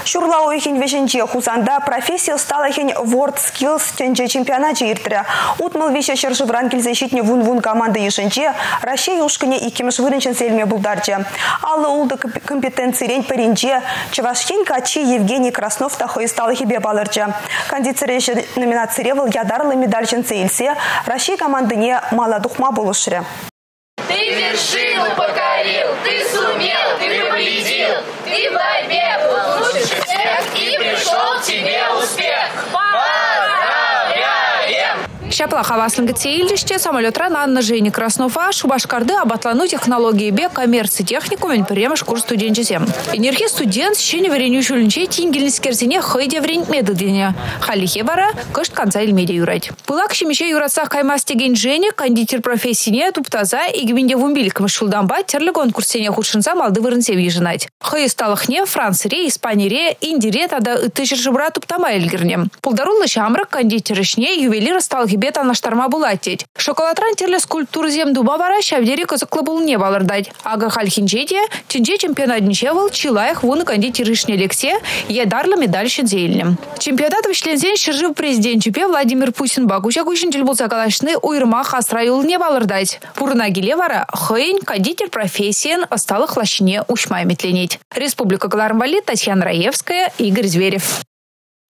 Шурла ойхин вешенче хузанда профессия стала хин World Skills тенче чемпионате иртре. Утмал вещи шержевран кельзащитне вун-вун команды ешенче Россия ушкане и кемш выренчен сельме булдарче. Аллы улды компетенции рень паренче Чевашхин качи Евгений Краснов тахой стала хибе баларче. Кондиционер номинации ревел ядарлы медальчен цельсе Россия команды не маладухма булушре. Ты вершину покорил, ты сумел, ты победил, ты в борьбе был лучше всех и пришел тебе успех. Поздравляем! Шапла хаваслынга цейлиште самолетран Анна Жени Краснова Шубашкарды обатлану технологии бе коммерции техникумен премеш курс студенчесем. Энергия студент щене вареню шулинче тингельнискерзине хойде врень медлдене. Халихе бара кышт конца илмеде юрать. Пылак щемище юрацах каймастеген Женя кондитер профессине туптаза и гвинде вумбилькам шулдамба терлі конкурсене худшинца малды вырынсев ежинать. Хой сталахне Францере, Испанире, Индире тада тыщершибра туптама эльгерне. Пулдарулы шамрак кондитерышне ювелир сталхи бета на шторма булатить. Шоколадран терле скульптур зем дуба вара шавдери козаклы был не балырдать. Ага хальхинчете, чинче чемпионат ничевал, чилаях вон кондитерышне лексе, едарлы медаль щедзельным. Чемпионат вышлензен шержив президент чупе Владимир Путин багуча гущентель был закалашны уйрма хасраюл не балырдать. Пурна гилевара хойн кондитер профессиен осталых лощине ушмай метленить. Республика Галармвали, Татьяна Раевская, Игорь Зверев.